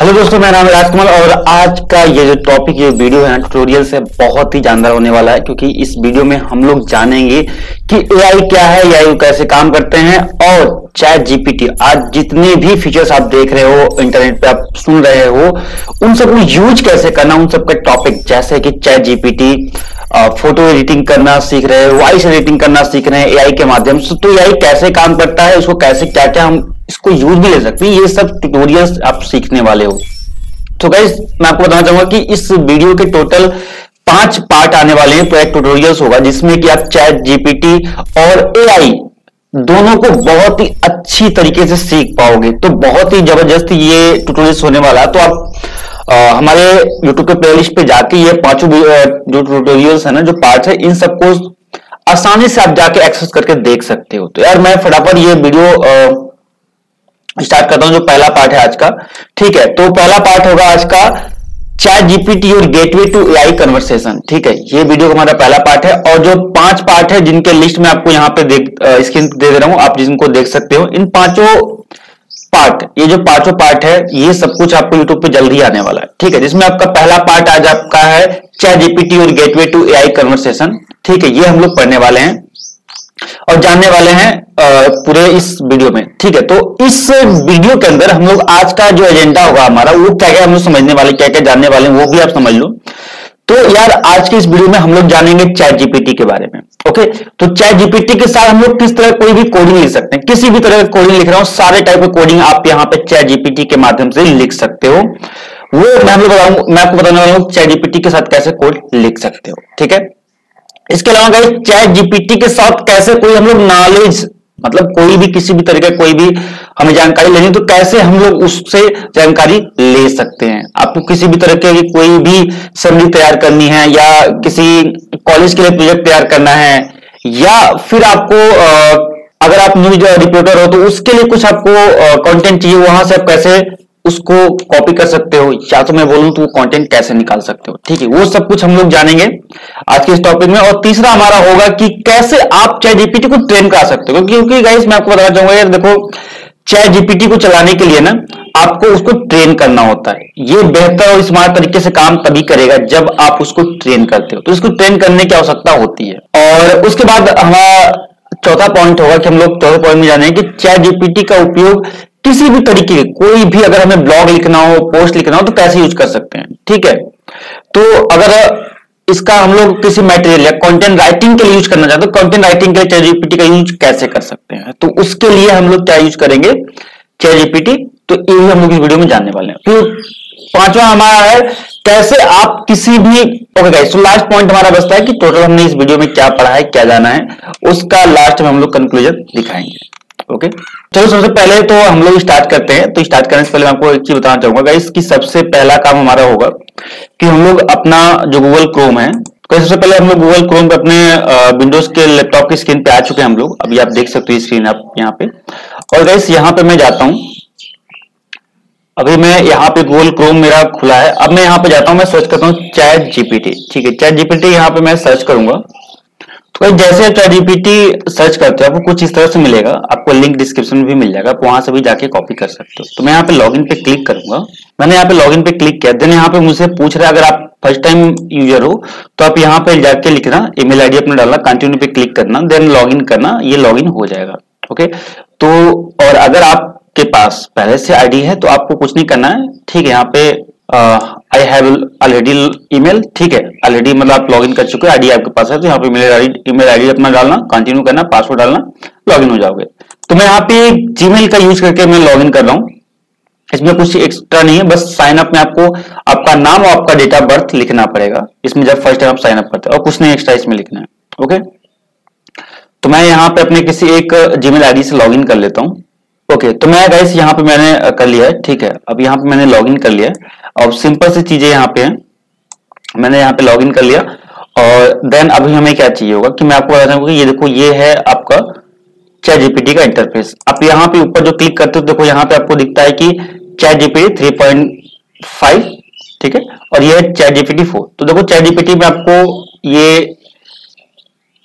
Hello दोस्तों, मेरा नाम है राजकुमार और आज का ये जो टॉपिक ये वीडियो है ना ट्यूटोरियल से बहुत ही जानदार होने वाला है। क्योंकि इस वीडियो में हम लोग जानेंगे कि एआई क्या है, एआई कैसे काम करते हैं और चैट जीपीटी आज जितने भी फीचर्स आप देख रहे हो, इंटरनेट पे आप सुन रहे हो, उन सबको यूज कैसे करना, उन सबका टॉपिक जैसे कि चैट जीपीटी फोटो एडिटिंग करना सीख रहे हैं, वॉइस एडिटिंग करना सीख रहे हैं एआई के माध्यम से। तो एआई कैसे काम करता है, उसको कैसे क्या क्या हम इसको यूज भी ले सकते हैं, ये सब ट्यूटोरियल्स आप सीखने वाले हो। तो गाइस मैं आपको बताना चाहूंगा कि इस वीडियो के टोटल 5 पार्ट आने वाले हैं। तो एक ट्यूटोरियल्स होगा जिसमें कि आप चैट जीपीटी और एआई दोनों को बहुत ही अच्छी तरीके से सीख पाओगे। तो बहुत ही जबरदस्त ये ट्यूटोरियल्स होने वाला है। तो आप हमारे YouTube के प्लेलिस्ट पे जाके ये पांचों जो ट्यूटोरियल्स है ना, जो पार्ट है, इन सबको आसानी से आप जाके एक्सेस करके देख सकते हो। तो यार मैं फटाफट ये वीडियो स्टार्ट करता हूं। जो पहला पार्ट है आज का, ठीक है, तो पहला पार्ट होगा आज का चैट जीपीटी और गेटवे टू एआई कन्वर्सेशन। ठीक है, ये वीडियो का हमारा पहला पार्ट है। और जो 5 पार्ट है जिनके लिस्ट में आपको यहाँ पे स्क्रीन दे रहा हूं, आप जिनको देख सकते हो, इन पांचों पार्ट, ये जो पांचों पार्ट है, ये सब कुछ आपको यूट्यूब पे जल्दी आने वाला है। ठीक है, जिसमें आपका पहला पार्ट आज आपका है चैट जीपीटी और गेटवे टू एआई कन्वर्सेशन। ठीक है, ये हम लोग पढ़ने वाले हैं और जानने वाले हैं पूरे इस वीडियो में। ठीक है, तो इस वीडियो के अंदर हम लोग आज का जो एजेंडा होगा हमारा, वो क्या क्या हम लोग समझने वाले, क्या क्या जानने वाले हैं, वो भी आप समझ लो। तो यार आज की इस वीडियो में हम लोग जानेंगे चैट जीपीटी के बारे में। ओके, तो चैट जीपीटी के साथ हम लोग किस तरह कोई भी कोडिंग लिख सकते हैं, किसी भी तरह का कोडिंग लिख रहा हूं, सारे टाइप के कोडिंग आप यहाँ पे चैट जीपीटी के माध्यम से लिख सकते हो। वो मैं आपको बताने वाला हूं चैट जीपीटी के साथ कैसे कोड लिख सकते हो। ठीक है, इसके अलावा गाइस चैट जीपीटी के साथ कैसे कोई हम लोग नॉलेज, मतलब कोई भी किसी भी तरीके कोई भी हमें जानकारी लेनी, तो कैसे हम लोग उससे जानकारी ले सकते हैं। आपको किसी भी तरह की कोई भी समरी तैयार करनी है, या किसी कॉलेज के लिए प्रोजेक्ट तैयार करना है, या फिर आपको अगर आप न्यूज रिपोर्टर हो तो उसके लिए कुछ आपको कंटेंट चाहिए, वहां से आप कैसे उसको कॉपी कर सकते हो, या तो मैं बोलूं तो वो कंटेंट कैसे निकाल सकते हो। ठीक है, वो सब कुछ हम लोग जानेंगे आज के इस टॉपिक में। और तीसरा हमारा होगा कि कैसे आप चैट जीपीटी को ट्रेन करा सकते हो। क्योंकि गाइस मैं आपको बताना चाहूंगा यार, देखो चैट जीपीटी को चलाने के लिए ना आपको उसको ट्रेन करना होता है। ये बेहतर और स्मार्ट तरीके से काम तभी करेगा जब आप उसको ट्रेन करते हो। तो इसको ट्रेन करने की आवश्यकता होती है। और उसके बाद हमारा चौथा पॉइंट होगा कि हम लोग चौथे पॉइंट में जानेंगे कि चैट जीपीटी का उपयोग किसी भी तरीके के, कोई भी अगर हमें ब्लॉग लिखना हो, पोस्ट लिखना हो, तो कैसे यूज कर सकते हैं। ठीक है, तो अगर इसका हम लोग किसी मटेरियल या कंटेंट राइटिंग के लिए यूज करना चाहते हैं, तो कंटेंट राइटिंग के लिए चैट जीपीटी का यूज कैसे कर सकते हैं, तो उसके लिए हम लोग क्या यूज करेंगे, चैट जीपीटी। तो ये हम लोग इस वीडियो में जानने वाले हैं। फिर पांचवा हमारा है कैसे आप किसी भी, ओके गाइस, तो लास्ट पॉइंट हमारा बचता है कि टोटल हमने इस वीडियो में क्या पढ़ा है, क्या जाना है, उसका लास्ट में हम लोग कंक्लूजन दिखाएंगे। ओके, चलो सबसे पहले तो हम लोग स्टार्ट करते हैं। तो स्टार्ट करने से पहले मैं आपको एक चीज बताना चाहूंगा गाइस कि सबसे पहला काम हमारा होगा कि हम लोग अपना जो गूगल क्रोम है, तो सबसे पहले हम लोग गूगल क्रोम पे अपने विंडोज के लैपटॉप की स्क्रीन पे आ चुके हैं हम लोग। अभी आप देख सकते हो स्क्रीन आप यहाँ पे। और गाइस यहाँ पे मैं जाता हूँ, अभी मैं यहाँ पे गूगल क्रोम मेरा खुला है। अब मैं यहाँ पे जाता हूँ, मैं सर्च करता हूँ चैट जीपीटी। ठीक है, चैट जीपीटी यहाँ पे मैं सर्च करूंगा। तो जैसे आप चैट जीपीटी सर्च करते हो आपको कुछ इस तरह से मिलेगा। आपको लिंक डिस्क्रिप्शन में भी मिल जाएगा, आप वहां से भी जाके कॉपी कर सकते हो। तो मैं यहाँ पे लॉगिन पे क्लिक करूंगा। मैंने यहाँ पे लॉगिन पे क्लिक किया। देन यहाँ पे मुझसे पूछ रहा है, अगर आप फर्स्ट टाइम यूजर हो तो आप यहाँ पे जाके लिखना, ईमेल आईडी अपना डालना, कंटिन्यू पे क्लिक करना, देन लॉगिन करना, ये लॉगिन हो जाएगा। ओके, तो और अगर आपके पास पहले से आईडी है तो आपको कुछ नहीं करना है। ठीक है, यहाँ पे आई हैव ऑलरेडी ईमेल। ठीक है, ऑलरेडी मतलब आप लॉगिन कर चुके हो, आईडी आपके पास है, तो यहाँ पे ईमेल आईडी अपना डालना, कंटिन्यू करना, पासवर्ड डालना, लॉगिन हो जाओगे। तो मैं यहाँ पे जीमेल का यूज करके मैं लॉगिन कर रहा हूँ। इसमें कुछ एक्स्ट्रा नहीं है, बस साइन अप में आपको आपका नाम और आपका डेट ऑफ बर्थ लिखना पड़ेगा इसमें जब फर्स्ट टाइम आप साइन अप करते हो, और कुछ नहीं एक्स्ट्रा इसमें लिखना है। ओके, तो मैं यहाँ पे अपने किसी एक जीमेल आईडी से लॉगिन कर लेता हूँ। ओके, तो मैं गाइस यहाँ पे मैंने कर लिया है। ठीक है, अब यहाँ पे मैंने लॉगिन कर लिया है। अब सिंपल सी चीजें यहाँ पे हैं, मैंने यहाँ पे लॉगिन कर लिया। और देन अभी हमें क्या चाहिए होगा कि मैं आपको बता दूं कि ये देखो, ये है आपका चैट जीपीटी का इंटरफेस। आप यहाँ पे ऊपर जो क्लिक करते हो, देखो यहाँ पे आपको दिखता है कि चैट जीपीटी 3.5। ठीक है, और ये है चैट जीपीटी 4। तो देखो चैट जीपीटी में आपको ये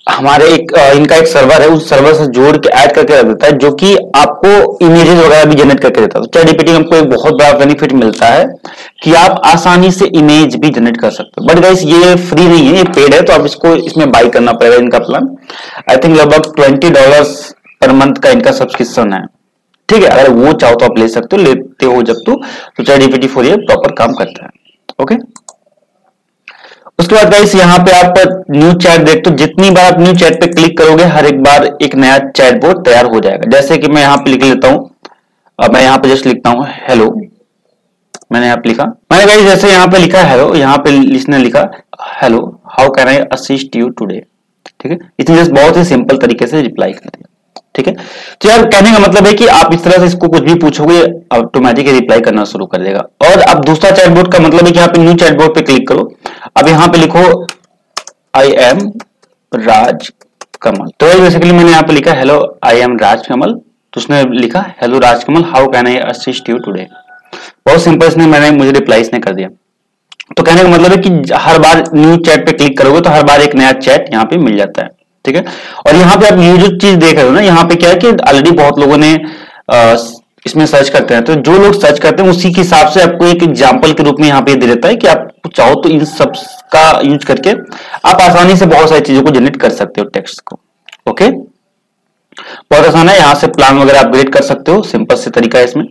हमारे इनका एक सर्वर है, उस सर्वर से जोड़ के ऐड करके रख देता है, जो कि आपको इमेजेस वगैरह भी जनरेट करके देता है। तो ChatGPT में हमको एक बहुत बड़ा बेनिफिट मिलता है कि आप आसानी से इमेज भी जनरेट कर सकते हो। बट गाइस ये फ्री नहीं है, ये पेड है, तो आप इसको इसमें बाई करना पड़ेगा। इनका प्लान आई थिंक लगभग $20 पर मंथ का इनका सब्सक्रिप्शन है। ठीक है, अगर वो चाहो तो आप ले सकते हो, लेते हो जब तो ChatGPT 4 ये प्रॉपर काम करता है। ओके, उसके बाद गाइस यहाँ पे आप न्यू चैट देखते हो, जितनी बार आप न्यू चैट पे क्लिक करोगे हर एक बार एक नया चैट बोर्ड तैयार हो जाएगा। जैसे कि मैं यहाँ पे लिख लेता हूँ, अब मैं यहाँ पे जस्ट लिखता हूँ हेलो, मैंने यहाँ पे लिखा, मैंने गाइस जैसे यहाँ पे लिखा हेलो, यहाँ पे इसने लिखा hello how can I assist you today. ठीक है, इसने जस्ट बहुत ही सिंपल तरीके से रिप्लाई कर दिया। ठीक है, तो यार कहने का मतलब है कि आप इस तरह से इसको कुछ भी पूछोगे ऑटोमेटिक रिप्लाई करना शुरू कर देगा। और अब दूसरा चैटबॉट का मतलब है कि यहाँ पे न्यू चैटबॉट पे क्लिक करो, अब यहाँ पे लिखो आई एम राज कमल। तो बेसिकली मैंने यहाँ पे लिखा hello I am Raj Kamal, तो उसने लिखा hello Raj Kamal how can I assist you today. बहुत सिंपल, इसने मैंने मुझे रिप्लाई इसने कर दिया। तो कहने का मतलब है कि हर बार न्यू चैट पे क्लिक करोगे तो हर बार एक नया चैट यहाँ पे मिल जाता है। ठीक है, और यहाँ पे आप ये जो चीज देख रहे हो ना, यहाँ पे क्या है कि ऑलरेडी बहुत लोगों ने इसमें सर्च करते हैं, तो जो लोग सर्च करते हैं उसी के हिसाब से आपको एक एग्जांपल के रूप में यहाँ पे दे देता है कि आप चाहो तो इन सब का यूज करके आप आसानी से बहुत सारी चीजों को जनरेट कर सकते हो, टेक्स्ट को। ओके, बहुत आसान है, यहाँ से प्लान वगैरह अपग्रेड कर सकते हो, सिंपल से तरीका है इसमें।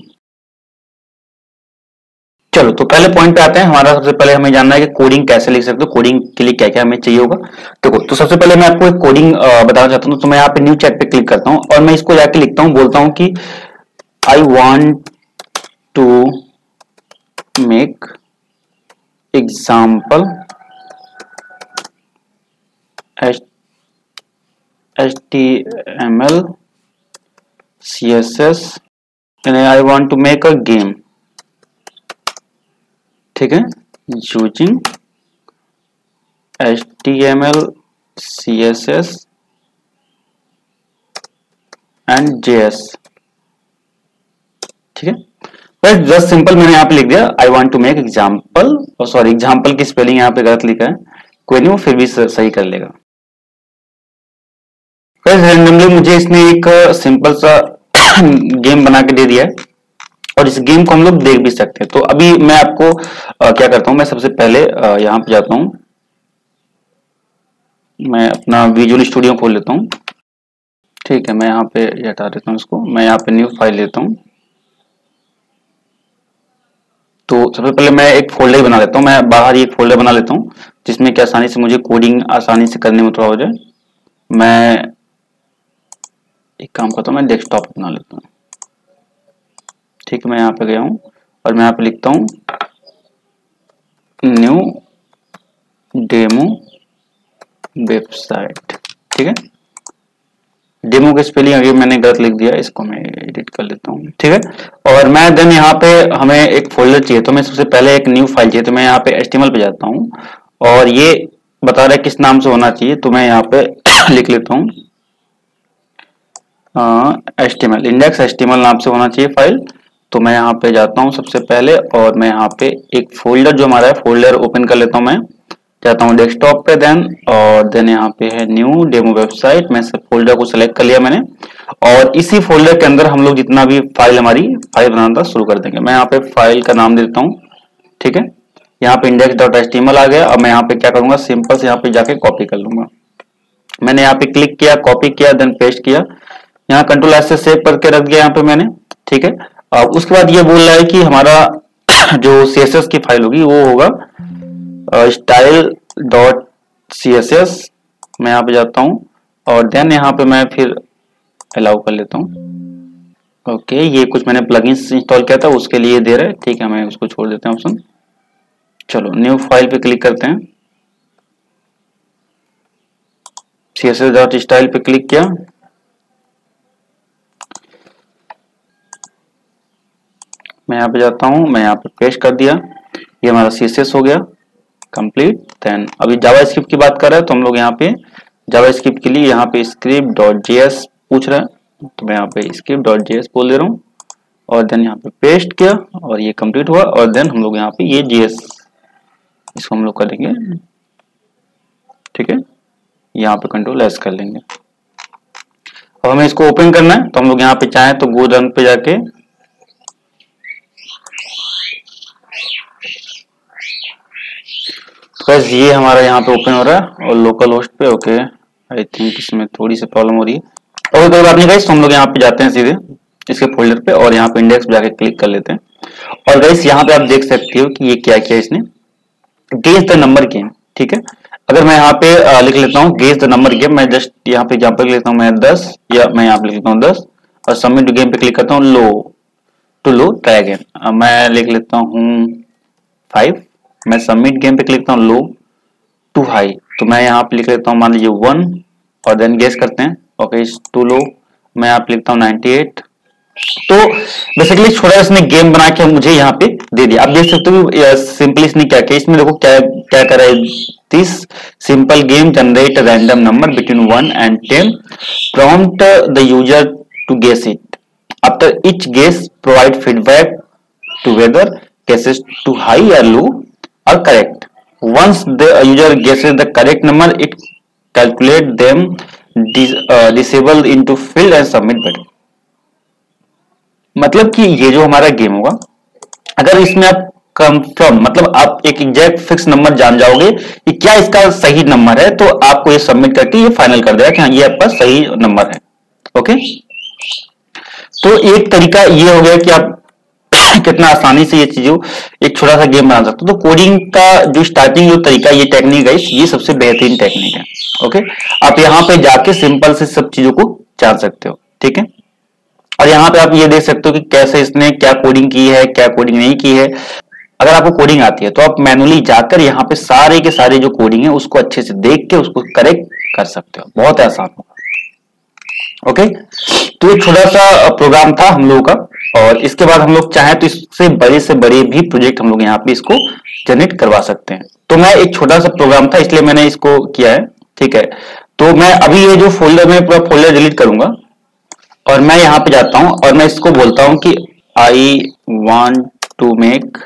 चलो तो पहले पॉइंट पे आते हैं। हमारा सबसे पहले हमें जानना है कि कोडिंग कैसे लिख सकते हो, कोडिंग के लिए क्या क्या हमें चाहिए होगा। देखो, तो सबसे पहले मैं आपको एक कोडिंग बताना चाहता हूँ। तो मैं यहाँ पे न्यू चैट पे क्लिक करता हूँ और मैं इसको जाके लिखता हूँ, बोलता हूँ कि I want to make example HTML CSS and I want to make a game। ठीक है, using HTML CSS and JS। ठीक है, बस जस्ट सिंपल मैंने यहाँ पे लिख दिया I want to make example, और सॉरी एग्जाम्पल की स्पेलिंग यहाँ पे गलत लिखा है, कोई नहीं वो फिर भी सही कर लेगा। रैंडमली मुझे इसने एक सिंपल सा गेम बना के दे दिया है और इस गेम को हम लोग देख भी सकते हैं। तो अभी मैं आपको क्या करता हूं, मैं सबसे पहले यहाँ पे जाता हूं, मैं अपना विजुअल स्टूडियो खोल लेता हूं। ठीक है, मैं यहाँ पे हटा देता हूँ इसको, मैं यहाँ पे न्यू फाइल लेता हूँ। तो सबसे पहले मैं एक फोल्डर बना लेता हूँ, मैं बाहर ही एक फोल्डर बना लेता हूँ जिसमें कि आसानी से मुझे कोडिंग आसानी से करने में थोड़ा हो जाए। मैं एक काम करता हूँ, मैं डेस्कटॉप बना लेता हूँ। ठीक है, मैं यहाँ पे गया हूँ और मैं यहाँ पे लिखता हूँ न्यू डेमो वेबसाइट। ठीक है, डेमो की स्पेलिंग अभी मैंने गलत लिख दिया, इसको मैं एडिट कर लेता हूँ। ठीक है, और मैं देन यहाँ पे हमें एक फोल्डर चाहिए, तो मैं सबसे पहले एक न्यू फाइल चाहिए, तो मैं यहाँ पे HTML पे जाता हूँ और ये बता रहा है किस नाम से होना चाहिए, तो मैं यहाँ पे लिख लेता हूँ HTML, इंडेक्स HTML नाम से होना चाहिए फाइल। तो मैं यहाँ पे जाता हूँ सबसे पहले और मैं यहाँ पे एक फोल्डर जो हमारा है फोल्डर ओपन कर लेता हूँ। मैं जाता हूँ डेस्कटॉप पे देन यहाँ पे है न्यू डेमो वेबसाइट, मैं सब फोल्डर को सिलेक्ट कर लिया मैंने और इसी फोल्डर के अंदर हम लोग जितना भी फाइल हमारी फाइल बनाना शुरू कर देंगे। मैं यहाँ पे फाइल का नाम देता हूँ। ठीक है, यहाँ पे index.html आ गया। अब मैं यहाँ पे क्या करूंगा, सिंपल से यहाँ पे जाके कॉपी कर लूंगा। मैंने यहाँ पे क्लिक किया, कॉपी किया, देन पेस्ट किया, यहाँ Ctrl+S से सेव करके रख दिया यहाँ पे मैंने। ठीक है, अब उसके बाद ये बोल रहा है कि हमारा जो CSS की फाइल होगी वो होगा style.css। मैं यहाँ पे जाता हूँ और देन यहाँ पे मैं फिर अलाउ कर लेता हूँ। ओके, ये कुछ मैंने प्लगइन्स इंस्टॉल किया था उसके लिए दे रहा है। ठीक है, मैं उसको छोड़ देते हैं ऑप्शन। चलो न्यू फाइल पे क्लिक करते हैं, css.style पे क्लिक किया, मैं यहाँ पे जाता हूँ, मैं यहाँ पे पेस्ट कर दिया, ये हमारा CSS हो गया कंप्लीट। देन अभी जावास्क्रिप्ट की बात कर रहे हैं तो हम लोग यहाँ पे जावास्क्रिप्ट के लिए यहाँ पे script.js पूछ रहा है, तो मैं यहाँ पे script.js बोल दे रहा हूँ और देन यहाँ पे पेस्ट किया और ये कंप्लीट हुआ और देन हम लोग यहाँ पे ये JS इसको हम लोग करेंगे। ठीक है, यहाँ पे कंट्रोल एस कर लेंगे। अब हमें इसको ओपन करना है तो हम लोग यहाँ पे चाहें तो गो रन पे जाके बस ये हमारा यहाँ पे ओपन हो रहा है और लोकल होस्ट पे। ओके, आई थिंक इसमें थोड़ी सी प्रॉब्लम हो रही है और कोई बात नहीं गाइस, तो हम लोग यहाँ पे जाते हैं सीधे इसके फोल्डर पे और यहाँ पे इंडेक्स पे जाके क्लिक कर लेते हैं। और गाइस यहाँ पे आप देख सकते हो कि ये क्या किया इसने, गेस द नंबर गेम। ठीक है, अगर मैं यहाँ पे लिख लेता हूँ गेस द नंबर गेम, मैं जस्ट यहाँ पे एग्जाम्पल लिख लेता हूँ मैं 10, या मैं यहाँ पे लिख लेता हूँ 10 और सबमिट गेम पे क्लिक करता हूँ। Low too low try again, मैं लिख लेता हूँ 5, मैं सबमिट गेम पे क्लिक करता हूँ लो टू हाई, तो मैं यहाँ पे लिख लेता हूँ मान लीजिए 1 और देन गेस करते हैं। ओके, टू लो मैं यहाँ पे लिखता हूँ 98। तो बेसिकली छोटा इसने गेम बना के मुझे यहाँ पे दे दिया। आप देख सकते हो सिंपली इसने क्या किया, इसमें देखो क्या क्या कर रहा है, this simple game generate random number between 1 and 10, prompt the user to guess it. After each guess, provide feedback to whether guesses too high or low or correct. Once the user guesses the correct number, it calculate them disable into field and submit button. मतलब कि ये जो हमारा game होगा, अगर इसमें आप confirm मतलब आप एक एग्जैक्ट फिक्स नंबर जान जाओगे कि क्या इसका सही नंबर है, तो आपको ये सबमिट करके ये फाइनल कर देगा कि हाँ ये आपका सही नंबर है। ओके, तो एक तरीका ये हो गया कि आप कितना आसानी से ये चीजों एक छोटा सा गेम बना सकते हो। तो कोडिंग का जो स्टार्टिंग जो तरीका ये टेक्निक है, ये सबसे बेहतरीन टेक्निक है। ओके, आप यहाँ पे जाके सिंपल से सब चीजों को जान सकते हो। ठीक है, और यहाँ पे आप ये देख सकते हो कि कैसे इसने क्या कोडिंग की है, क्या कोडिंग नहीं की है। अगर आपको कोडिंग आती है तो आप मैनुअली जाकर यहाँ पे सारे के सारे जो कोडिंग है उसको अच्छे से देख के उसको करेक्ट कर सकते हो, बहुत आसान होगा। ओके, तो एक छोटा सा प्रोग्राम था हम लोगों का, और इसके बाद हम लोग चाहें तो इससे बड़े भी प्रोजेक्ट हम लोग यहाँ पे इसको जनरेट करवा सकते हैं। तो मैं एक छोटा सा प्रोग्राम था इसलिए मैंने इसको किया है। ठीक है, तो मैं अभी ये जो फोल्डर में पूरा फोल्डर डिलीट करूंगा और मैं यहाँ पे जाता हूं और मैं इसको बोलता हूं कि आई वांट टू मेक,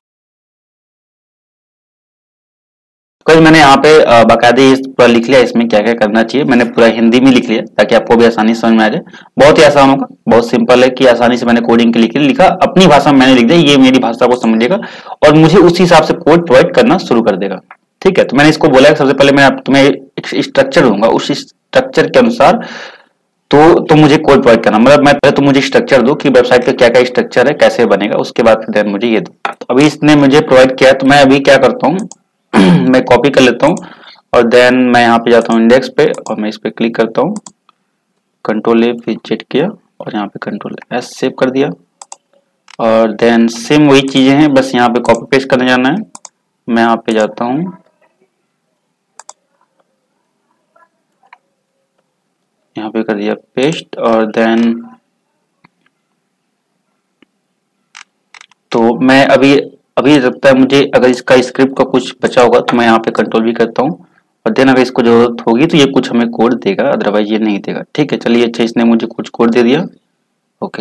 मैंने यहाँ पे बाकायदे पूरा लिख लिया इसमें क्या क्या करना चाहिए, मैंने पूरा हिंदी में लिख लिया ताकि आपको भी आसानी समझ में आ जाए। बहुत ही आसान होगा, बहुत सिंपल है कि आसानी से मैंने कोडिंग के लिए लिखा, अपनी भाषा में मैंने लिख दिया, ये मेरी भाषा को समझेगा और मुझे उस हिसाब से कोड प्रोवाइड करना शुरू कर देगा। ठीक है, तो मैंने इसको बोला सबसे पहले मैं तुम्हें एक स्ट्रक्चर दूंगा, उस स्ट्रक्चर के अनुसार तो मुझे कोड प्रोवाइड करना, मतलब मैं पहले तो मुझे स्ट्रक्चर दो कि वेबसाइट का क्या क्या स्ट्रक्चर है, कैसे बनेगा, उसके बाद देन मुझे ये दो। तो अभी इसने मुझे प्रोवाइड किया, तो मैं अभी क्या करता हूँ मैं कॉपी कर लेता हूँ और देन मैं यहाँ पे जाता हूँ इंडेक्स पे और मैं इस पे क्लिक करता हूँ, कंट्रोल ए विजेट किया और यहाँ पे कंट्रोल एस सेव कर दिया और देन सेम वही चीजें हैं, बस यहाँ पे कॉपी पेस्ट करने जाना है। मैं यहाँ पे जाता हूँ, यहाँ पे कर दिया पेस्ट और देन तो मैं अभी लगता है मुझे अगर इसका स्क्रिप्ट का कुछ बचा होगा तो मैं यहाँ पे कंट्रोल भी करता हूँ और देन अगर इसको जरूरत होगी तो ये कुछ हमें कोड देगा, अदरवाइज ये नहीं देगा। ठीक है, चलिए अच्छा इसने मुझे कुछ कोड दे दिया। ओके,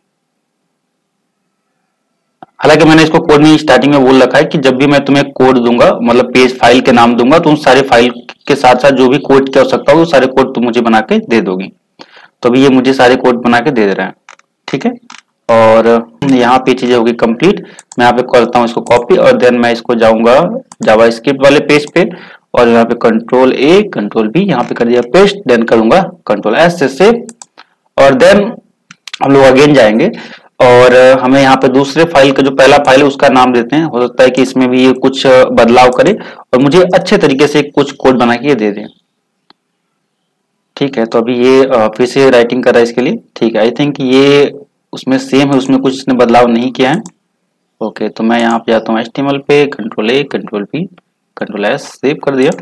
हालांकि मैंने इसको कोड में स्टार्टिंग में बोल रखा है कि जब भी मैं तुम्हें कोड दूंगा मतलब पेज फाइल के नाम दूंगा तो उन सारे फाइल के साथ साथ जो भी कोड की आवश्यकता हो वो सारे कोड तुम मुझे बना के दे दोगी। तो अभी ये मुझे सारे कोड बना के दे रहा है। ठीक है, और यहाँ पे चीजें होगी कंप्लीट, मैं यहाँ पे करता हूँ इसको कॉपी और देन मैं इसको जाऊंगा जावास्क्रिप्ट वाले पेज पे और यहाँ पे कंट्रोल ए कंट्रोल बी यहाँ पे कर दिया पेस्ट, देन करूंगा कंट्रोल एस से सेव और देन हम लोग अगेन जाएंगे और हमें यहाँ पे दूसरे फाइल का जो पहला फाइल है उसका नाम देते हैं। हो सकता है कि इसमें भी ये कुछ बदलाव करे और मुझे अच्छे तरीके से कुछ कोड बना के दे दे। ठीक है, तो अभी ये फिर से राइटिंग कर रहा है इसके लिए। ठीक है, आई थिंक ये उसमें सेम है, उसमें कुछ इसने बदलाव नहीं किया है। ओके, तो मैं यहाँ पे जाता हूँ HTML पे, control A control B control S save कर दिया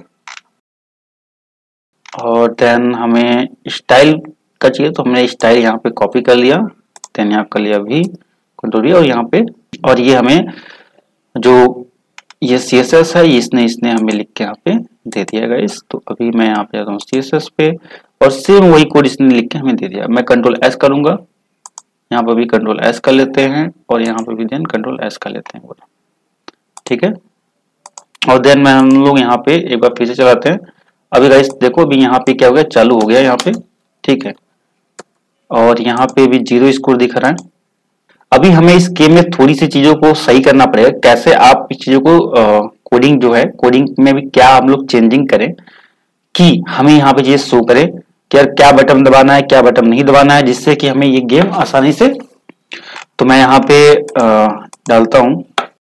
और देन हमें स्टाइल का चाहिए तो हमने स्टाइल यहाँ पे कॉपी कर लिया, देन यहाँ कर लिया भी कंट्रोल भी और यहाँ पे और ये हमें जो ये CSS है इसने हमें लिख के यहाँ पे दे दिया गाइस। तो अभी मैं यहाँ पे जाता हूँ CSS पे और सेम वही कोड इसने लिख के हमें दे दिया। मैं कंट्रोल एस करूंगा, यहाँ पर भी कंट्रोल एस कर लेते हैं और यहाँ पर भी देन कंट्रोल एस कर लेते हैं। ठीक है, और देन मैं हम लोग यहाँ पे एक बार फिर से चलाते हैं अभी गाइस देखो, अभी यहाँ पे क्या हो गया, चालू हो गया यहाँ पे, ठीक है, और यहाँ पे भी 0 स्कोर दिख रहा है। अभी हमें इस गेम में थोड़ी सी चीजों को सही करना पड़ेगा। कैसे आप इस चीजों को कोडिंग जो है, कोडिंग में भी क्या हम लोग चेंजिंग करें कि हमें यहाँ पे ये शो करे कि यार क्या बटन दबाना है, क्या बटन नहीं दबाना है, जिससे कि हमें ये गेम आसानी से। तो मैं यहाँ पे डालता हूं,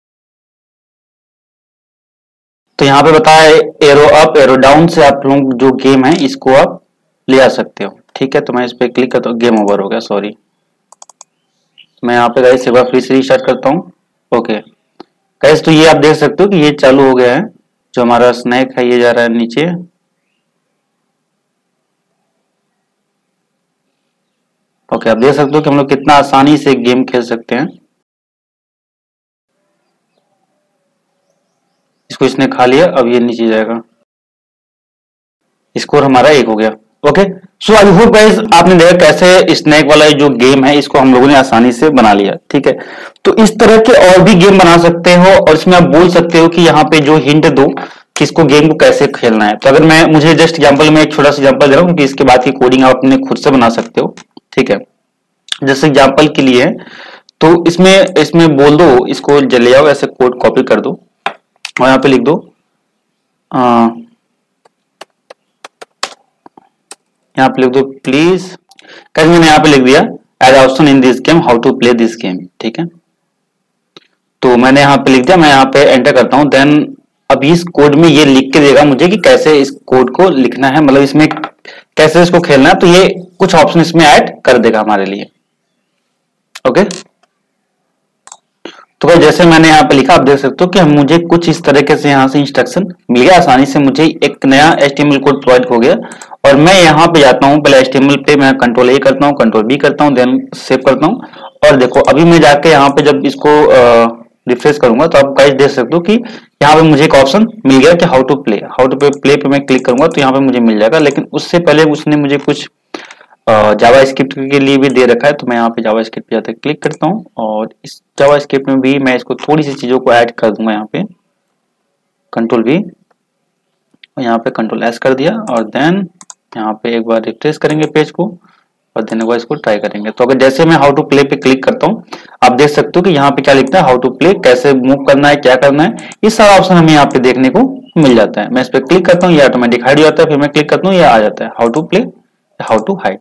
तो यहाँ पे बताया एरो अप एरो डाउन से आप लोग जो गेम है इसको आप ले आ सकते हो, ठीक है। तो मैं इस पे क्लिक करता हूँ, गेम ओवर हो गया, सॉरी। मैं यहाँ पे गाइस एक बार फिर से रीस्टार्ट करता हूँ। ओके गाइस, तो ये आप देख सकते हो कि ये चालू हो गया है, जो हमारा स्नैक है ये जा रहा है नीचे। ओके, आप देख सकते हो कि हम लोग कितना आसानी से गेम खेल सकते हैं। इसको इसने खा लिया, अब ये नीचे जाएगा। स्कोर हमारा 1 हो गया। Okay, so I hope guys आपने देखा कैसे स्नैक वाला जो गेम है इसको हम लोगों ने आसानी से बना लिया, ठीक है। तो इस तरह के और भी गेम बना सकते हो, और इसमें आप बोल सकते हो कि यहाँ पे जो हिंट दो कि इसको गेम को कैसे खेलना है। तो अगर मैं मुझे जस्ट एग्जांपल में एक छोटा सा एग्जांपल दे रहा हूँ, क्योंकि इसके बाद की कोडिंग आप अपने खुद से बना सकते हो, ठीक है। जैसे एग्जांपल के लिए, तो इसमें इसमें बोल दो, इसको ले जाओ, ऐसे कोड कॉपी कर दो और यहाँ पे लिख दो, यहाँ पे लिख दो प्लीज, कैसे मैंने यहाँ पे लिख दिया as option in this game how to play this game, ठीक है। तो मैंने यहाँ पे लिख दिया, मैं यहाँ पे एंटर करता हूँ, देन अब इस कोड में ये लिख के देगा मुझे कि कैसे इस कोड को लिखना है, मतलब इसमें कैसे इसको खेलना है। तो ये कुछ ऑप्शन इसमें ऐड कर देगा हमारे लिए। ओके, तो भाई जैसे मैंने यहाँ पे लिखा, आप देख सकते हो कि हम मुझे कुछ इस तरीके से यहाँ से इंस्ट्रक्शन मिल गया, आसानी से मुझे एक नया HTML कोड प्रोवाइड हो गया। और मैं यहाँ पे जाता हूँ, पहले HTML पे मैं कंट्रोल A करता हूँ, कंट्रोल B करता हूँ, देन सेव करता हूँ। और देखो अभी मैं जाके यहाँ पे जब इसको रिफ्रेश करूंगा तो आप गाइस देख सकते हो कि यहाँ पे मुझे एक ऑप्शन मिल गया कि हाउ टू प्ले, प्ले पे मैं क्लिक करूंगा तो यहाँ पे मुझे मिल जाएगा। लेकिन उससे पहले उसने मुझे कुछ जावा स्क्रिप्ट के लिए भी दे रखा है, तो मैं यहाँ पे जावा स्क्रिप्ट पे जाकर क्लिक करता हूँ, और इस जावा स्क्रिप्ट में भी मैं इसको थोड़ी सी चीजों को ऐड कर दूंगा। यहाँ पे कंट्रोल V और यहाँ पे कंट्रोल S कर दिया, और देन यहाँ पे एक बार रिफ्रेश करेंगे पेज को, और देन एक बार इसको ट्राई करेंगे। तो अगर जैसे मैं हाउ टू प्ले पे क्लिक करता हूँ, आप देख सकते हो कि यहाँ पे क्या लिखता है, हाउ टू प्ले, कैसे मूव करना है, क्या करना है, ये सारा ऑप्शन हमें यहाँ पे देखने को मिल जाता है। मैं इस पर क्लिक करता हूँ, ये ऑटोमेटिक हाइड हो जाता है, फिर मैं क्लिक करता हूँ, ये आ जाता है how to play, how to hide.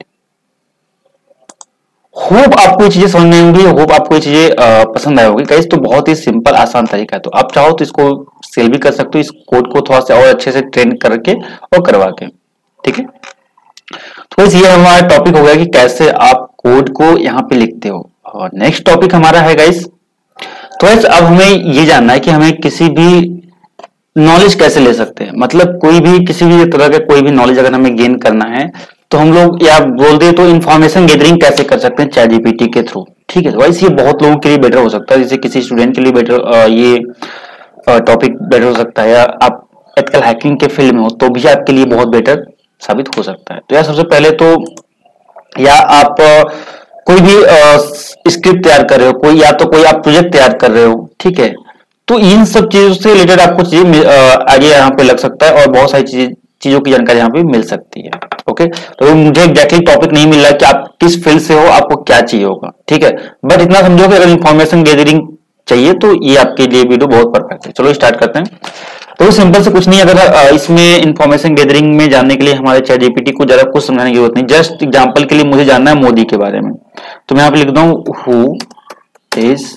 Hope आपको ये चीजें समझ में आएंगी, होप आपको ये चीजें पसंद आए होगी गाइस। तो बहुत ही सिंपल आसान तरीका है, तो आप चाहो तो इसको सेल भी कर सकते हो, इस कोड को थोड़ा सा और अच्छे से ट्रेन करके और करवा के, ठीक है। तो गाइस ये हमारा टॉपिक हो गया कि कैसे आप कोड को यहाँ पे लिखते हो। और नेक्स्ट टॉपिक हमारा है गाइस, तो गाइस अब हमें ये जानना है कि हमें किसी भी नॉलेज कैसे ले सकते हैं, मतलब कोई भी किसी भी तरह का कोई भी नॉलेज अगर हमें गेन करना है तो हम लोग, या बोल दे तो इन्फॉर्मेशन गैदरिंग कैसे कर सकते हैं चैट जीपीटी के थ्रू, ठीक है। तो वैसे ये बहुत लोगों के लिए बेटर हो सकता है, जैसे किसी स्टूडेंट के लिए बेटर ये टॉपिक बेटर हो सकता है, या आप एथिकल हैकिंग के फील्ड में हो तो भी आपके लिए बहुत बेटर साबित हो सकता है। तो यार सबसे पहले तो, या आप कोई भी स्क्रिप्ट तैयार कर रहे हो, कोई या तो कोई आप प्रोजेक्ट तैयार कर रहे हो, ठीक है। तो इन सब चीजों से रिलेटेड आपको चीजें आगे यहाँ पे लग सकता है, और बहुत सारी चीजों की जानकारी यहाँ पे मिल सकती है। ओके, तो मुझे एग्जैक्टली टॉपिक नहीं मिल रहा है कि आप किस फील्ड से हो, आपको क्या चाहिए होगा, ठीक है। बट इतना समझो कि अगर इंफॉर्मेशन गैदरिंग चाहिए तो ये आपके लिए वीडियो बहुत परफेक्ट है। चलो स्टार्ट करते हैं। तो सिंपल से कुछ नहीं, अगर इसमें इंफॉर्मेशन गैदरिंग में जानने के लिए हमारे चैट जीपीटी को जरा कुछ समझाने की जरूरत नहीं। जस्ट एग्जांपल के लिए मुझे जानना है मोदी के बारे में, तो मैं यहाँ पे लिखता हूँ हु इज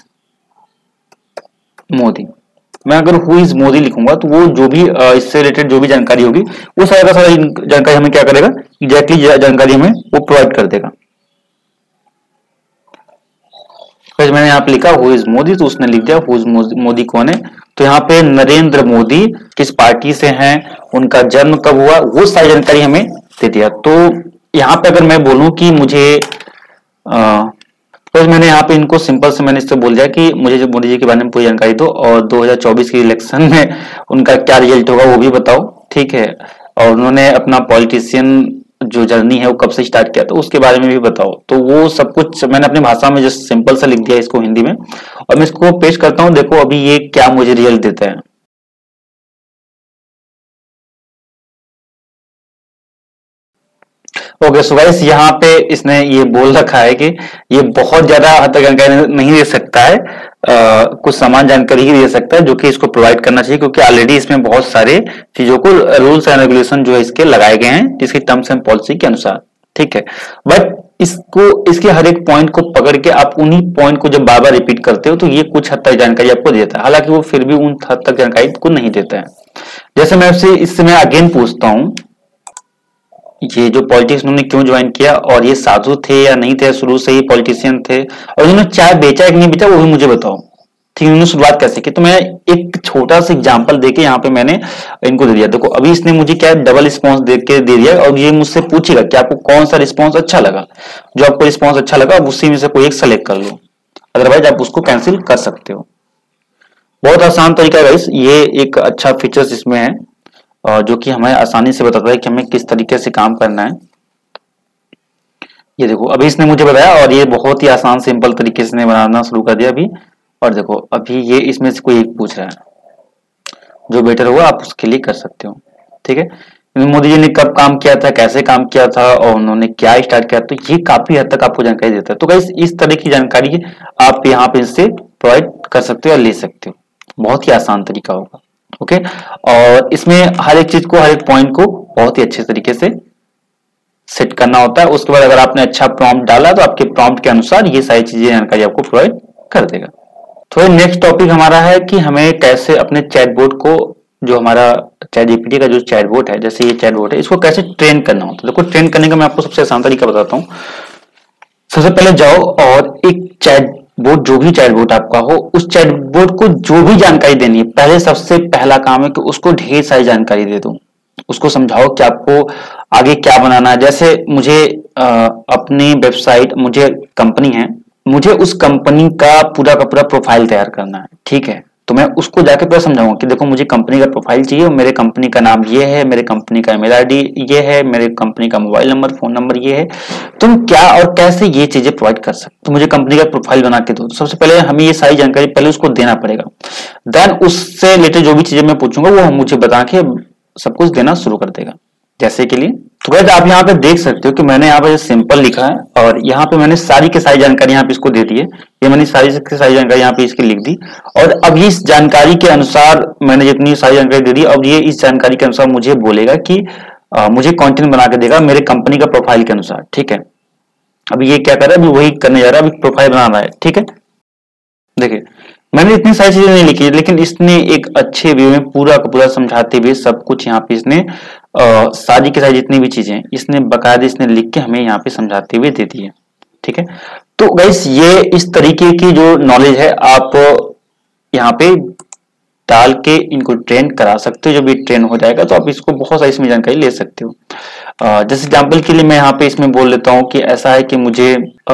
मोदी। मैं अगर हु इज मोदी लिखूंगा तो वो जो भी इससे रिलेटेड जो भी जानकारी होगी वो सारा का सारा जानकारी हमें क्या करेगा, एग्जैक्टली जानकारी हमें वो प्रोवाइड कर देगा। फिर मैंने यहाँ पे लिखा हु इज मोदी, तो उसने लिख दिया हु इज मोदी कौन है। तो यहाँ पे नरेंद्र मोदी किस पार्टी से हैं, उनका जन्म कब हुआ, वो सारी जानकारी हमें दे दिया। तो यहाँ पे अगर मैं बोलूं कि मुझे तो मैंने यहाँ पे इनको सिंपल से मैंने इससे बोल दिया कि मुझे जो मोदी जी के बारे में पूरी जानकारी दो, और 2024 की इलेक्शन में उनका क्या रिजल्ट होगा वो भी बताओ, ठीक है। और उन्होंने अपना पॉलिटिशियन जो जर्नी है वो कब से स्टार्ट किया तो उसके बारे में भी बताओ। तो वो सब कुछ मैंने अपनी भाषा में जस्ट सिंपल सा लिख दिया इसको हिंदी में, और मैं इसको पेश करता हूँ। देखो अभी ये क्या मुझे रिजल्ट देता है। ओके सो गाइस, यहाँ पे इसने ये बोल रखा है कि ये बहुत ज्यादा हद तक जानकारी नहीं दे सकता है, कुछ समान जानकारी ही दे सकता है जो कि इसको प्रोवाइड करना चाहिए, क्योंकि ऑलरेडी इसमें बहुत सारे चीजों को रूल्स एंड रेगुलेशन जो है इसके लगाए गए हैं जिसकी टर्म्स एंड पॉलिसी के अनुसार, ठीक है। बट इसको, इसके हर एक पॉइंट को पकड़ के आप उन्हीं पॉइंट को जब बार बार रिपीट करते हो तो ये कुछ हद तक जानकारी आपको देता है, हालांकि वो फिर भी उन हद तक जानकारी को नहीं देता है। जैसे मैं आपसे इससे मैं अगेन पूछता हूं, ये जो पॉलिटिक्स उन्होंने क्यों ज्वाइन किया, और ये साधु थे या नहीं थे, शुरू से ही पॉलिटिशियन थे, और इन्होंने चाय बेचा कि नहीं बेचा वो भी मुझे बताओ, ठीक है। उन्होंने शुरुआत कैसे की, तो मैं एक छोटा सा एग्जांपल देके यहाँ पे मैंने इनको दे दिया। देखो अभी इसने मुझे क्या डबल रिस्पॉन्स दे के दे दिया, और ये मुझसे पूछेगा कि आपको कौन सा रिस्पॉन्स अच्छा लगा। जो आपको रिस्पॉन्स अच्छा लगा आप उसी में से कोई एक सेलेक्ट कर लो, अदरवाइज आप उसको कैंसिल कर सकते हो। बहुत आसान तरीका है, ये एक अच्छा फीचर्स इसमें है जो कि हमें आसानी से बताता है कि हमें किस तरीके से काम करना है। ये देखो अभी इसने मुझे बताया, और ये बहुत ही आसान सिंपल तरीके से बनाना शुरू कर दिया अभी। और देखो अभी ये इसमें से कोई एक पूछ रहा है, जो बेटर होगा आप उसके लिए कर सकते हो, ठीक है। मोदी जी ने कब काम किया था, कैसे काम किया था, और उन्होंने क्या स्टार्ट किया, तो ये काफी हद तक आपको जानकारी देता है। तो गाइस इस तरह की जानकारी आप यहाँ पे इससे प्रोवाइड कर सकते हो और ले सकते हो, बहुत ही आसान तरीका होगा, ओके। और इसमें हर एक चीज को, हर एक पॉइंट को बहुत ही अच्छे तरीके से सेट करना होता है। उसके बाद अगर आपने अच्छा प्रॉम्प्ट डाला तो आपके प्रॉम्प्ट के अनुसार ये सारी चीजें जानकारी आपको प्रोवाइड कर देगा। तो नेक्स्ट टॉपिक हमारा है कि हमें कैसे अपने चैटबॉट को, जो हमारा ChatGPT का जो चैटबॉट है, जैसे ये चैटबॉट है, इसको कैसे ट्रेन करना होता है। देखो ट्रेन करने का मैं आपको सबसे आसान तरीका बताता हूँ। सबसे पहले जाओ और एक चैटबॉट, जो भी चैटबॉट आपका हो, उस चैटबॉट को जो भी जानकारी देनी है, पहले सबसे पहला काम है कि उसको ढेर सारी जानकारी दे दो। उसको समझाओ कि आपको आगे क्या बनाना है। जैसे मुझे अपनी वेबसाइट, मुझे कंपनी है, मुझे उस कंपनी का पूरा प्रोफाइल तैयार करना है, ठीक है। तो मैं उसको जाके पूरा समझाऊंगा कि देखो मुझे कंपनी का प्रोफाइल चाहिए, और मेरे कंपनी का नाम ये है, मेरे कंपनी का ईमेल आईडी ये है, मेरे कंपनी का मोबाइल नंबर, फोन नंबर ये है, तुम क्या और कैसे ये चीजें प्रोवाइड कर सकते, तो मुझे कंपनी का प्रोफाइल बना के दो। तो सबसे पहले हमें ये सारी जानकारी पहले उसको देना पड़ेगा, देन उससे रिलेटेड जो भी चीजें मैं पूछूंगा वो मुझे बता के सब कुछ देना शुरू कर देगा। जैसे के लिए तो गाइस आप यहाँ पे देख सकते हो कि मैंने यहाँ पे सिंपल लिखा है, और यहाँ पे मैंने सारी की सारी जानकारी यहाँ पे इसको दे दी है। ये मैंने सारी की सारी जानकारी यहाँ पे इसकी लिख दी, और अब इस जानकारी के अनुसार मैंने जितनी सारी जानकारी दे दी, अब ये इस जानकारी के अनुसार मुझे बोलेगा कि मुझे कंटेंट बना के देगा मेरे कंपनी का प्रोफाइल के अनुसार, ठीक है। अभी ये क्या कर रहा है, अभी वही करने जा रहा है, अभी प्रोफाइल बना रहा है, ठीक है। देखिए मैंने इतनी सारी चीजें नहीं लिखी, लेकिन इसने एक अच्छे वे में पूरा का पूरा समझाते हुए सब कुछ यहाँ पे इसने सारी की सारी जितनी भी चीजें इसने बकायदे इसने लिख के हमें यहाँ पे समझाते हुए दे दी है, ठीक है। तो गाइस ये इस तरीके की जो नॉलेज है आप यहाँ पे डाल के इनको ट्रेन करा सकते हो। जब ये ट्रेन हो जाएगा तो आप इसको बहुत सारी इसमें जानकारी ले सकते हो। जैसे एग्जाम्पल के लिए मैं यहाँ पे इसमें बोल लेता हूँ कि ऐसा है कि मुझे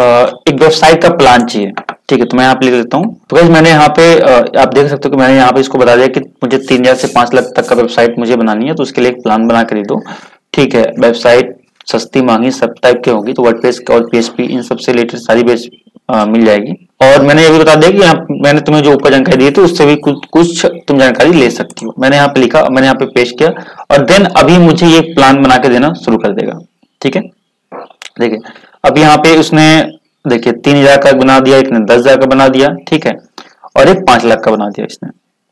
एक वेबसाइट का प्लान चाहिए, ठीक है। तो मैं यहाँ पे लिख लेता हूँ। तो गाइस मैंने यहाँ पे आप देख सकते हो कि मैंने यहाँ पे इसको बता दिया कि मुझे 3,000 से 5 लाख तक का वेबसाइट मुझे बनानी है, तो उसके लिए एक प्लान बना के दे दो, ठीक है। वेबसाइट सस्ती महंगी सब टाइप की होगी, तो वर्डप्रेस और PHP इन सबसे रिलेटेड सारी बेस मिल जाएगी। और मैंने ये भी बता दिया कि यहाँ मैंने तुम्हें जो ऊपर जानकारी दी थी उससे भी कुछ तुम जानकारी ले सकती हो। मैंने यहाँ पे लिखा, मैंने यहाँ पे पेश किया, और देन अभी मुझे ये प्लान बना के देना शुरू कर देगा, ठीक है। देखिए अब यहाँ पे उसने देखिए 3,000 का बना दिया, एक ने 10,000 का बना दिया, ठीक है, और एक 5 लाख का बना दिया इसने।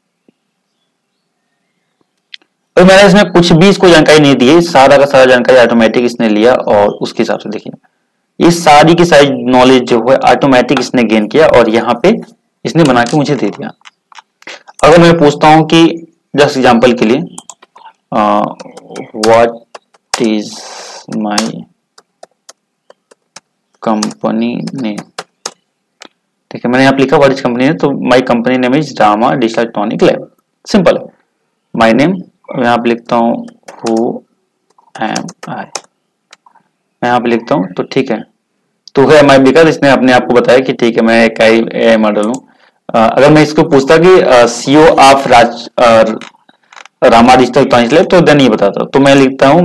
तो मैंने इसमें कुछ भी इसको जानकारी नहीं दी है, सारा का सारा जानकारी ऑटोमेटिक इसने लिया, और उसके हिसाब से देखिए ये सारी की सारी नॉलेज जो है ऑटोमेटिक इसने गेन किया, और यहाँ पे इसने बना के मुझे दे दिया। अगर मैं पूछता हूं कि जस्ट एग्जांपल के लिए what is my company name, ठीक है। मैंने यहाँ लिखा व्हाट इज कंपनी नेम, तो my company name is Rama digital electronic lab, simple है। माय नेम यहाँ पे लिखता हूँ हु एम आई, मैं यहाँ पे लिखता हूँ, तो ठीक है। तो है माई बिकॉज इसने अपने आप को बताया कि ठीक है मैं एक AI मॉडल हूँ। अगर मैं इसको पूछता कि CEO of Rama digital electronics lab, तो देन ये बताता। तो मैं लिखता हूँ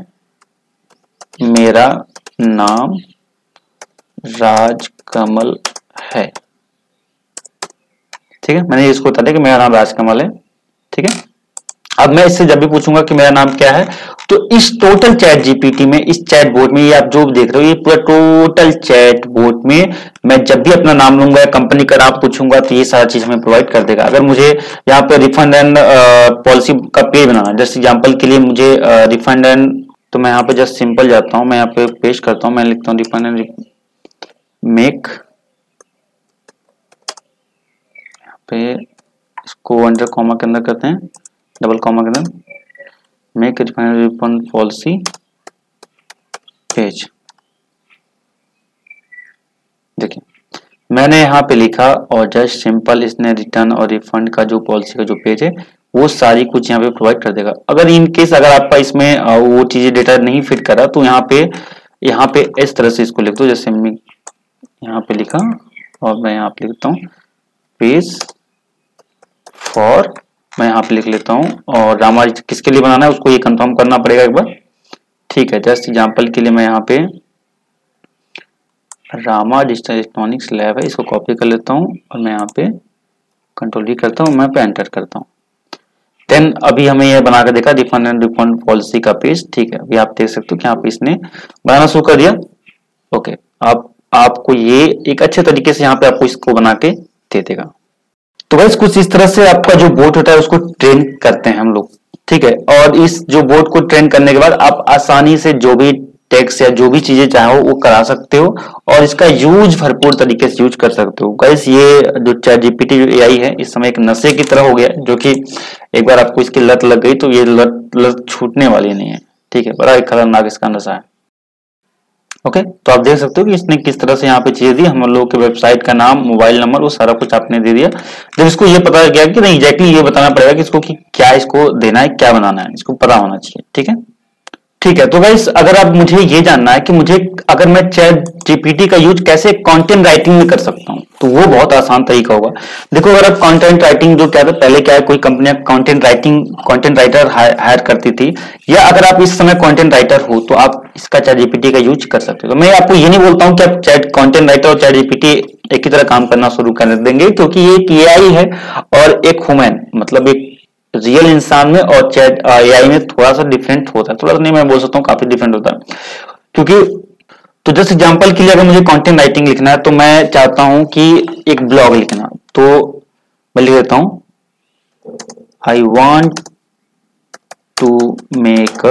मेरा नाम राजकमल है, ठीक है। मैंने इसको बता दिया कि मेरा नाम राजकमल है, ठीक है। अब मैं इससे जब भी पूछूंगा कि मेरा नाम क्या है, तो इस टोटल चैट जीपीटी में, इस चैट बोट में, ये आप जो देख रहे हो, ये पूरा टोटल चैट बोट में मैं जब भी अपना नाम लूंगा, कंपनी का नाम पूछूंगा, तो ये सारा चीज हमें प्रोवाइड कर देगा। अगर मुझे यहाँ पे रिफंड एंड पॉलिसी का पेज बनाना, जैसे एग्जाम्पल के लिए मुझे रिफंड एंड, तो मैं यहाँ पे जस्ट सिंपल जाता हूँ, मैं यहाँ पे पेस्ट करता हूँ, मैं लिखता हूँ रिफंड एंड मेक, यहाँ पे इसको अंडर कॉमा के अंदर करते हैं, डबल कॉमा के अंदर, मेक रिफंड पॉलिसी पेज। देखिए मैंने यहाँ पे लिखा और जस्ट सिंपल इसने रिटर्न और रिफंड का जो पॉलिसी का जो पेज है वो सारी कुछ यहाँ पे प्रोवाइड कर देगा। अगर इन केस अगर आपका इसमें वो चीजें डेटा नहीं फिट करा, तो यहाँ पे इस तरह से इसको लिख दो, जैसे मैं यहाँ पे लिखा और मैं यहाँ पे लिखता हूँ पेज फॉर, मैं यहाँ पे लिख लेता हूँ, और रामा किसके लिए बनाना है उसको ये कंफर्म करना पड़ेगा एक बार, ठीक है। जस्ट एग्जांपल के लिए मैं यहाँ पे रामा डिजिटल इलेक्ट्रॉनिक्स लैब है, इसको कॉपी कर लेता हूँ और मैं यहाँ पे कंट्रोल वी करता हूँ, मैं पे एंटर करता हूँ। देन अभी हमें यह बना के देखा रिफंड एंड रिफंड पॉलिसी का पेज, ठीक है। अभी आप देख सकते हो कि यहाँ पे इसने बनाना शुरू कर दिया। ओके, आपको ये एक अच्छे तरीके से यहाँ पे आपको इसको बना के दे देगा। तो गाइस कुछ इस तरह से आपका जो बोट होता है उसको ट्रेन करते हैं हम लोग, ठीक है। और इस जो बोट को ट्रेन करने के बाद आप आसानी से जो भी टेक्स्ट या जो भी चीजें चाहो वो करा सकते हो, और इसका यूज भरपूर तरीके से यूज कर सकते हो। गाइस ये जो चैट जीपीटी जो एआई है इस समय एक नशे की तरह हो गया, जो कि एक बार आपको इसकी लत लग गई तो ये लत छूटने वाली नहीं है, ठीक है। बड़ा एक खतरनाक इसका नशा है। ओके, तो आप देख सकते हो कि इसने किस तरह से यहाँ पे चीजें दी, हम लोगों के वेबसाइट का नाम, मोबाइल नंबर, वो सारा कुछ आपने दे दिया। जब इसको ये पता गया कि नहीं एग्जैक्टली ये बताना पड़ेगा कि इसको कि क्या इसको देना है, क्या बनाना है, इसको पता होना चाहिए, ठीक है। ठीक है, तो गाइस अगर आप मुझे ये जानना है कि मुझे अगर मैं चैट जीपीटी का यूज कैसे कंटेंट राइटिंग में कर सकता हूँ, तो वो बहुत आसान तरीका होगा। देखो अगर आप कंटेंट राइटिंग जो क्या था पहले, क्या है कोई कंपनियां कंटेंट राइटर हायर करती थी, या अगर आप इस समय कंटेंट राइटर हो तो आप इसका चैट जीपीटी का यूज कर सकते हो। तो मैं आपको ये नहीं बोलता हूँ कि आप कंटेंट राइटर और चैट जीपीटी एक ही तरह काम करना शुरू कर देंगे, क्योंकि ये एक एआई है और एक ह्यूमन, मतलब एक रियल इंसान में और चैट एआई में थोड़ा सा डिफरेंट होता है, थोड़ा सा नहीं मैं बोल सकता हूँ काफी डिफरेंट होता है। क्योंकि तो जैसे एग्जांपल के लिए अगर मुझे कंटेंट राइटिंग लिखना है तो मैं चाहता हूं कि एक ब्लॉग लिखना, तो मैं लिख देता हूं I want to make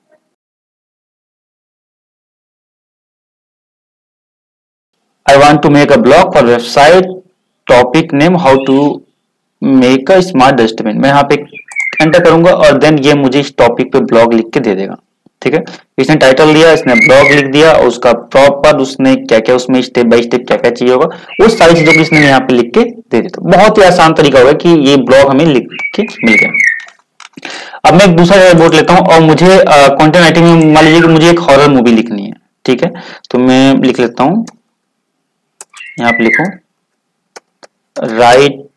a blog for website, topic name how to make a smart dustbin. मैं यहाँ पे एंटर करूंगा और देन ये मुझे इस टॉपिक पे ब्लॉग लिख के दे देगा, ठीक है। इसने टाइटल दिया, इसने ब्लॉग लिख दिया, और उसका प्रॉपर उसने क्या क्या उसमें स्टेप बाय स्टेप क्या क्या चाहिए होगा वो सारी चीजों को इसने यहाँ पे लिख के दे दिया। तो बहुत ही आसान तरीका होगा कि ये ब्लॉग हमें लिख के मिल गया। अब मैं एक दूसरा बोर्ड लेता हूँ और मुझे कंटेंट राइटिंग में मान लीजिए कि मुझे एक हॉरर मूवी लिखनी है, ठीक है। तो मैं लिख लेता हूँ, यहाँ पे लिखूं राइट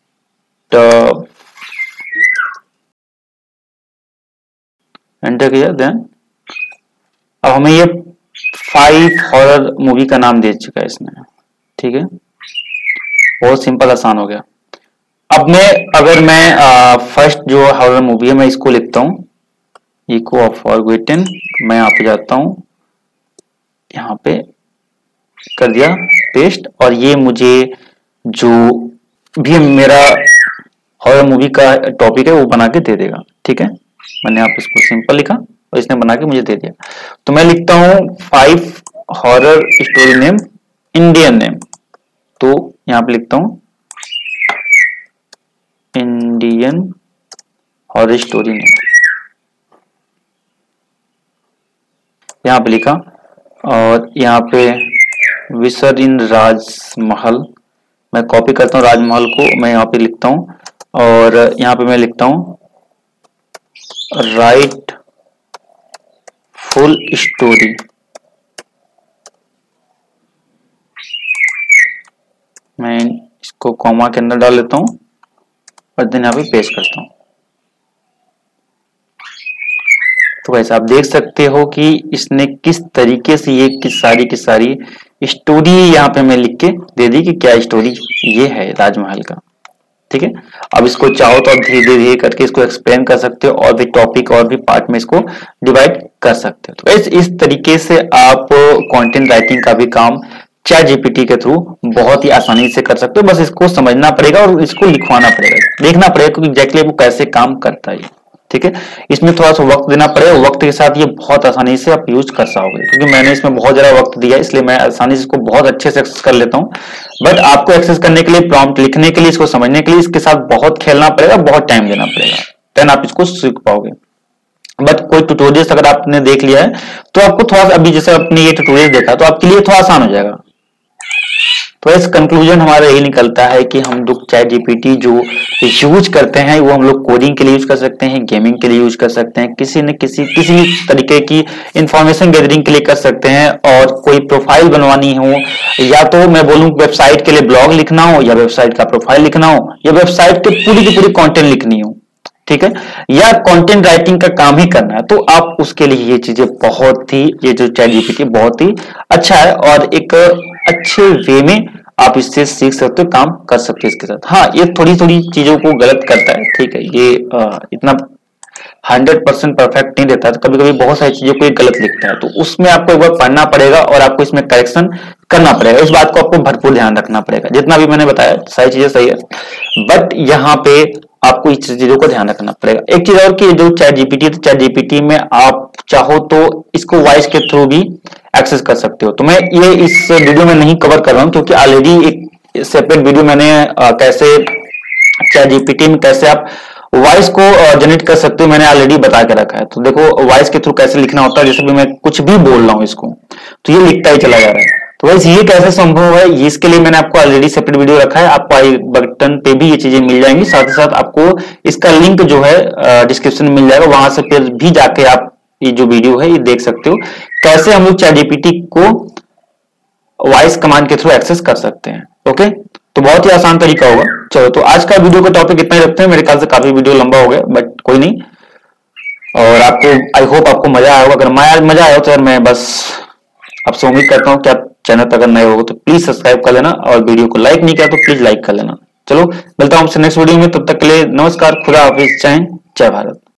एंटर किया, देन अब हमें ये 5 हॉरर मूवी का नाम दे चुका है इसने, ठीक है। बहुत सिंपल आसान हो गया। अब अगर मैं फर्स्ट जो हॉरर मूवी है मैं इसको लिखता हूँ इको ऑफ फॉरगॉटन, मैं यहाँ पे जाता हूँ, यहाँ पे कर दिया पेस्ट, और ये मुझे जो भी मेरा हॉरर मूवी का टॉपिक है वो बना के दे देगा, ठीक है। मैंने आप इसको सिंपल लिखा और इसने बना के मुझे दे दिया। तो मैं लिखता हूँ 5 horror story name Indian name, तो यहाँ पे लिखता हूँ इंडियन हॉरर स्टोरी नेम, यहाँ पे लिखा, और यहाँ पे विसर इन राजमहल, मैं कॉपी करता हूँ राजमहल को, मैं यहाँ पे लिखता हूँ, और यहाँ पे मैं लिखता हूँ राइट फुल स्टोरी, मैं इसको कॉमा के अंदर डाल लेता हूँ और देन यहाँ पे पेस्ट करता हूँ। तो वैसे आप देख सकते हो कि इसने किस तरीके से ये की सारी स्टोरी यहाँ पे मैं लिख के दे दी कि क्या स्टोरी ये है राजमहल का। ठीक है। अब इसको चाहो तो आप धीरे धीरे करके इसको एक्सप्लेन कर सकते हो और भी टॉपिक और भी पार्ट में इसको डिवाइड कर सकते हो। तो इस तरीके से आप कंटेंट राइटिंग का भी काम चैट जीपीटी के थ्रू बहुत ही आसानी से कर सकते हो। बस इसको समझना पड़ेगा और इसको लिखवाना पड़ेगा, देखना पड़ेगा कि एग्जैक्टली वो कैसे काम करता है, ठीक है। इसमें थोड़ा सा वक्त देना पड़ेगा, वक्त के साथ ये बहुत आसानी से आप यूज कर पाओगे, क्योंकि मैंने इसमें बहुत ज्यादा वक्त दिया इसलिए मैं आसानी से इसको बहुत अच्छे से एक्सेस कर लेता हूँ। बट आपको एक्सेस करने के लिए, प्रॉम्प्ट लिखने के लिए, इसको समझने के लिए इसके साथ बहुत खेलना पड़ेगा, बहुत टाइम देना पड़ेगा, देन आप इसको सीख पाओगे। बट कोई ट्यूटोरियल्स अगर आपने देख लिया है तो आपको थोड़ा सा, अभी जैसे आपने ये ट्यूटोरियल देखा तो आपके लिए थोड़ा आसान हो जाएगा। तो इस कंक्लूजन हमारा यही निकलता है कि हम लोग चैट जीपीटी जो यूज करते हैं वो हम लोग कोडिंग के लिए यूज कर सकते हैं, गेमिंग के लिए यूज कर सकते हैं, किसी न किसी भी तरीके की इंफॉर्मेशन गैदरिंग के लिए कर सकते हैं। और कोई प्रोफाइल बनवानी हो, या तो मैं बोलूं वेबसाइट के लिए ब्लॉग लिखना हो, या वेबसाइट का प्रोफाइल लिखना हो, या वेबसाइट के पूरी की पूरी कंटेंट लिखनी हो, ठीक है, या कंटेंट राइटिंग का काम ही करना है, तो आप उसके लिए ये चीजें बहुत ही, ये जो चैट जीपीटी बहुत ही अच्छा है और एक अच्छे वे में आप इससे सीख सकते हो, काम कर सकते हो इसके साथ। हाँ, ये थोड़ी थोड़ी चीजों को गलत करता है, ठीक है, ये इतना 100% परफेक्ट नहीं देता है, तो कभी कभी बहुत सारी चीजों को ये गलत लिखता है, तो उसमें आपको एक बार पढ़ना पड़ेगा और आपको इसमें करेक्शन करना पड़ेगा। इस बात को आपको भरपूर ध्यान रखना पड़ेगा। जितना भी मैंने बताया सारी चीजें सही है, बट यहाँ पे आपको इस चीजों को ध्यान रखना पड़ेगा। एक चीज और कि जो चैट जीपीटी है, तो चैट जीपीटी में आप चाहो तो इसको वॉइस के थ्रू भी एक्सेस कर सकते हो। तो मैं ये इस वीडियो में नहीं कवर कर रहा हूँ, क्योंकि ऑलरेडी एक सेपरेट वीडियो मैंने कैसे चैट जीपीटी में कैसे आप वॉइस को जनरेट कर सकते हो मैंने ऑलरेडी बता के रखा है। तो देखो वॉइस के थ्रू कैसे लिखना होता है, जैसे भी मैं कुछ भी बोल रहा हूँ इसको तो ये लिखता ही चला जा रहा है। तो वैसे ये कैसे संभव है, इसके लिए मैंने आपको ऑलरेडी सेपरेट वीडियो रखा है, आपको आई बटन पे भी ये चीजें मिल जाएंगी। साथ ही साथ आपको इसका लिंक जो है डिस्क्रिप्शन में मिल जाएगा, वहां से फिर भी जाके आप ये जो वीडियो है ये देख सकते हो कैसे हम लोग चैट जीपीटी को वॉइस कमांड के थ्रू एक्सेस कर सकते हैं। ओके, तो बहुत ही आसान तरीका होगा। चलो, तो आज का वीडियो का टॉपिक इतना ही रखते हैं, मेरे ख्याल से काफी वीडियो लंबा हो गया, बट कोई नहीं। और आपको, आई होप आपको मजा आया होगा। अगर मजा आया तो यार मैं बस आपसे उम्मीद करता हूँ कि आप चैनल पर अगर नए हो तो प्लीज सब्सक्राइब कर लेना, और वीडियो को लाइक नहीं किया तो प्लीज लाइक कर लेना। चलो, मिलता हूँ आपसे नेक्स्ट वीडियो में, तब तक के लिए नमस्कार, खुदा हाफिज, जय हिंद, जय भारत।